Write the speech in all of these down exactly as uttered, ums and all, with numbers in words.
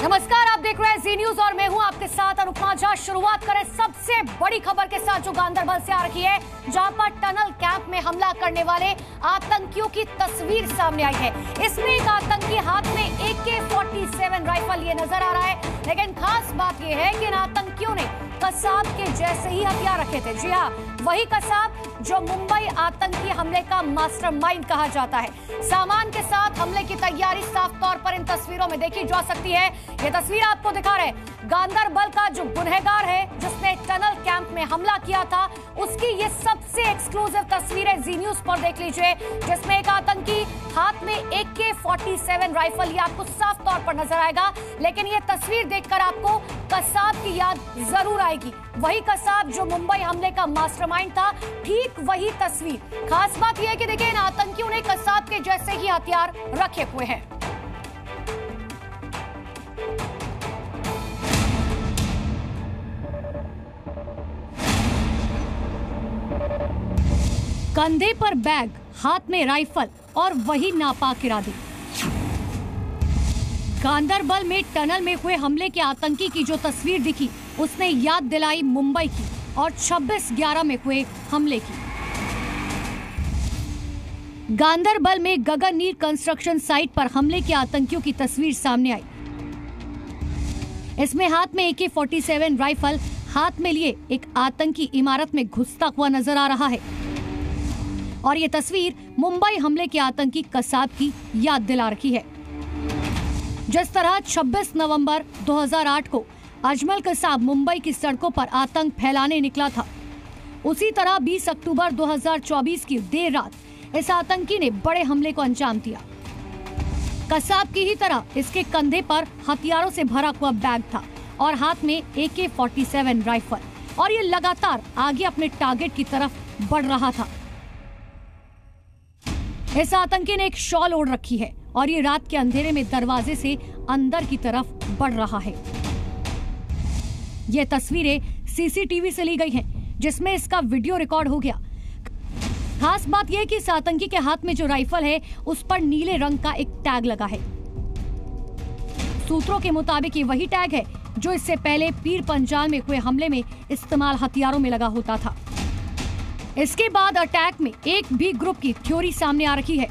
नमस्कार, आप देख रहे हैं जी न्यूज और मैं हूं आपके साथ अनुपमा झा। शुरुआत करें सबसे बड़ी खबर के साथ जो गांधरबल से आ रही है, जहां पर टनल कैंप में हमला करने वाले आतंकियों की तस्वीर सामने आई है। इसमें एक आतंकी हाथ में ए के फोर्टी सेवन राइफल ये नजर आ रहा है, लेकिन खास बात यह है कि इन आतंकियों ने कसाब के जैसे ही हथियार रखे थे। जी हाँ, वही कसाब जो मुंबई आतंकी हमले का मास्टरमाइंड कहा जाता है। सामान के साथ हमले की तैयारी साफ तौर पर इन तस्वीरों में देखी जा सकती है। ये तस्वीर आपको दिखा रहे गांधरबल का जो गुनहगार है, जिसने टनल कैंप में हमला किया था, उसकी ये सबसे एक्सक्लूसिव तस्वीरें जी न्यूज पर देख लीजिए, जिसमें एक आतंकी हाथ में ए के फोर्टी सेवन राइफल, ये आपको साफ तौर पर नजर आएगा। लेकिन ये तस्वीर देखकर आपको कसाब की याद जरूर आएगी। वही कसाब जो मुंबई हमले का मास्टरमाइंड था, ठीक वही तस्वीर। खास बात यह है कि देखिए, इन आतंकियों ने कसाब के जैसे ही हथियार रखे हुए हैं। कंधे पर बैग, हाथ में राइफल और वही नापाक इरादे। गांधरबल में टनल में हुए हमले के आतंकी की जो तस्वीर दिखी, उसने याद दिलाई मुंबई की और छब्बीस ग्यारह में हुए हमले की। गांधरबल में गगननीर कंस्ट्रक्शन साइट पर हमले के आतंकियों की तस्वीर सामने आई। इसमें हाथ में ए के फोर्टी सेवन राइफल हाथ में लिए एक आतंकी इमारत में घुसता हुआ नजर आ रहा है और ये तस्वीर मुंबई हमले के आतंकी कसाब की याद दिला रही है। जिस तरह छब्बीस नवंबर दो हज़ार आठ को अजमल कसाब मुंबई की सड़कों पर आतंक फैलाने निकला था, उसी तरह बीस अक्टूबर दो हज़ार चौबीस की देर रात इस आतंकी ने बड़े हमले को अंजाम दिया। कसाब की ही तरह इसके कंधे पर हथियारों से भरा हुआ बैग था और हाथ में ए के फोर्टी सेवन राइफल, और ये लगातार आगे अपने टारगेट की तरफ बढ़ रहा था। इस आतंकी ने एक शॉल ओढ़ रखी है और ये रात के अंधेरे में दरवाजे से अंदर की तरफ बढ़ रहा है। ये तस्वीरें सी सी टी वी से ली गई हैं, जिसमें इसका वीडियो रिकॉर्ड हो गया। खास बात यह कि इस आतंकी के हाथ में जो राइफल है, उस पर नीले रंग का एक टैग लगा है। सूत्रों के मुताबिक ये वही टैग है जो इससे पहले पीर पंजाल में हुए हमले में इस्तेमाल हथियारों में लगा होता था। इसके बाद अटैक में एक भी ग्रुप की थ्योरी सामने आ रही है।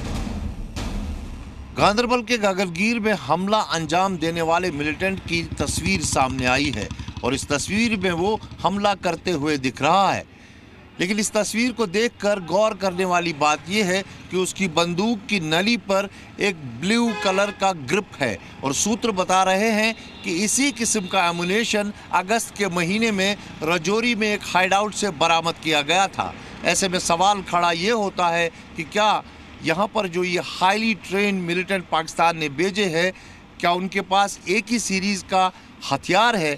गांधरबल के गगनगीर में हमला अंजाम देने वाले मिलिटेंट की तस्वीर सामने आई है और इस तस्वीर में वो हमला करते हुए दिख रहा है। लेकिन इस तस्वीर को देखकर गौर करने वाली बात यह है कि उसकी बंदूक की नली पर एक ब्लू कलर का ग्रिप है और सूत्र बता रहे हैं कि इसी किस्म का एमुनेशन अगस्त के महीने में रजौरी में एक हाइडआउट से बरामद किया गया था। ऐसे में सवाल खड़ा ये होता है कि क्या यहाँ पर जो ये हाईली ट्रेन मिलिटेंट पाकिस्तान ने भेजे हैं, क्या उनके पास एक ही सीरीज का हथियार है?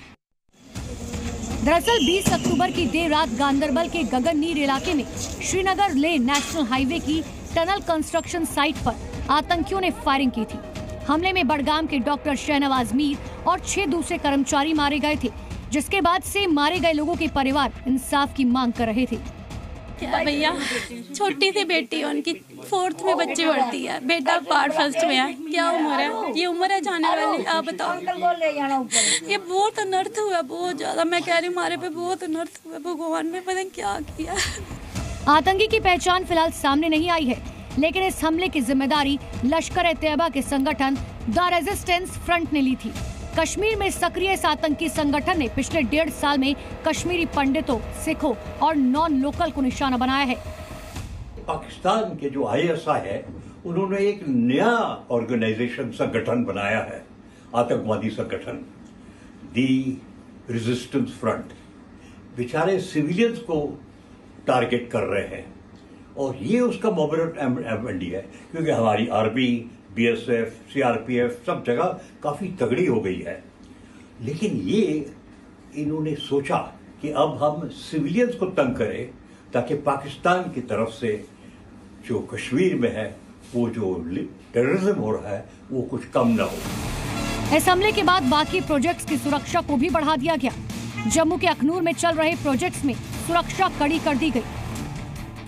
दरअसल बीस अक्टूबर की देर रात गांधरबल के गगननीर इलाके में श्रीनगर ले नेशनल हाईवे की टनल कंस्ट्रक्शन साइट पर आतंकियों ने फायरिंग की थी। हमले में बड़गाम के डॉक्टर शहनवाज मीर और छह दूसरे कर्मचारी मारे गए थे, जिसके बाद से मारे गए लोगों के परिवार इंसाफ की मांग कर रहे थे। क्या भैया, छोटी सी बेटी उनकी फोर्थ में बच्ची पढ़ती है, बेटा पार्ट फर्स्ट में है। क्या उम्र है? ये उम्र है जाने वाली, आप बताओ। ये बहुत अनर्थ हुआ, बहुत ज्यादा। मैं कह रही हूँ हमारे पे बहुत अनर्थ हुआ। भगवान ने पता नहीं क्या किया। आतंकी की पहचान फिलहाल सामने नहीं आई है, लेकिन इस हमले की जिम्मेदारी लश्कर-ए-तैयबा के संगठन द रेजिस्टेंस फ्रंट ने ली थी। कश्मीर में सक्रिय इस आतंकी संगठन ने पिछले डेढ़ साल में कश्मीरी पंडितों, सिखों और नॉन लोकल को निशाना बनाया है। पाकिस्तान के जो आई एस आई है, उन्होंने एक नया ऑर्गेनाइजेशन संगठन बनाया है, आतंकवादी संगठन दी रेजिस्टेंस फ्रंट। बेचारे सिविलियंस को टारगेट कर रहे हैं और ये उसका मोबरट एमएनडी है, क्योंकि हमारी army, B S F, C R P F सब जगह काफी तगड़ी हो गई है। लेकिन ये इन्होंने सोचा कि अब हम सिविलियंस को तंग करें ताकि पाकिस्तान की तरफ से जो कश्मीर में है, वो जो टेररिज्म हो रहा है, वो कुछ कम ना हो। इस हमले के बाद बाकी प्रोजेक्ट्स की सुरक्षा को भी बढ़ा दिया गया। जम्मू के अखनूर में चल रहे प्रोजेक्ट्स में सुरक्षा कड़ी कर दी गई।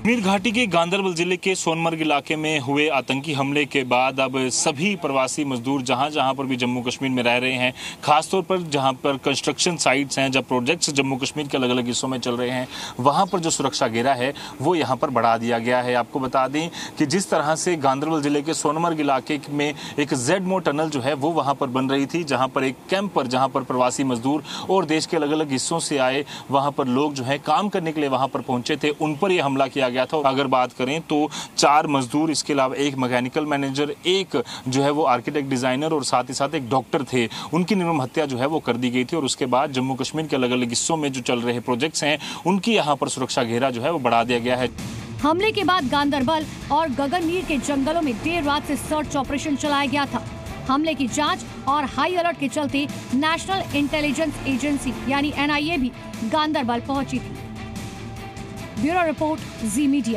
कश्मीर घाटी के गांदरबल जिले के सोनमर्ग इलाके में हुए आतंकी हमले के बाद अब सभी प्रवासी मजदूर जहां जहां पर भी जम्मू कश्मीर में रह रहे हैं, खासतौर पर जहां पर कंस्ट्रक्शन साइट्स हैं, जब प्रोजेक्ट्स जम्मू कश्मीर के अलग अलग हिस्सों में चल रहे हैं, वहां पर जो सुरक्षा घेरा है वो यहां पर बढ़ा दिया गया है। आपको बता दें कि जिस तरह से गांदरबल जिले के सोनमर्ग इलाके में एक जेड मो टनल जो है वो वहां पर बन रही थी, जहां पर एक कैंप पर जहां पर प्रवासी मजदूर और देश के अलग अलग हिस्सों से आए वहां पर लोग जो है काम करने के लिए वहां पर पहुंचे थे, उन पर यह हमला किया गया था। अगर बात करें तो चार मजदूर, इसके अलावा एक मैकेनिकल मैनेजर, एक जो है वो आर्किटेक्ट डिजाइनर और साथ ही साथ एक डॉक्टर थे, उनकी निर्मम हत्या जो है वो कर दी गई थी। और उसके बाद जम्मू कश्मीर के अलग अलग हिस्सों में जो चल रहे प्रोजेक्ट्स हैं उनकी यहाँ पर सुरक्षा घेरा जो है वो बढ़ा दिया गया है। हमले के बाद गांदरबल और गगननीर के जंगलों में देर रात से सर्च ऑपरेशन चलाया गया था। हमले की जांच और हाई अलर्ट के चलते नेशनल इंटेलिजेंस एजेंसी यानी एन आई ए भी गांदरबल पहुंची थी। Bureau report, Zee media.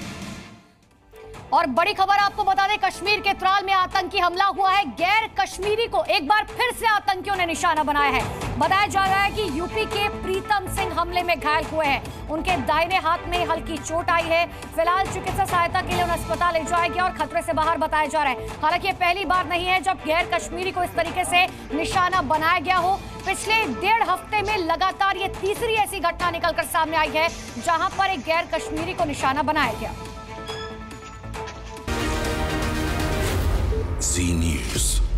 और बड़ी खबर आपको बता दें, कश्मीर के त्राल में आतंकी हमला हुआ है। गैर कश्मीरी को एक बार फिर से आतंकियों ने निशाना बनाया है। बताया जा रहा है कि यूपी के प्रीतम सिंह हमले में घायल हुए हैं। उनके दाहिने हाथ में हल्की चोट आई है। फिलहाल चिकित्सा सहायता के लिए उन्हें अस्पताल ले जाया गया और खतरे से बाहर बताया जा रहा है। हालांकि ये पहली बार नहीं है जब गैर कश्मीरी को इस तरीके से निशाना बनाया गया हो। पिछले डेढ़ हफ्ते में लगातार ये तीसरी ऐसी घटना निकलकर सामने आई है जहां पर एक गैर कश्मीरी को निशाना बनाया गया। Z News.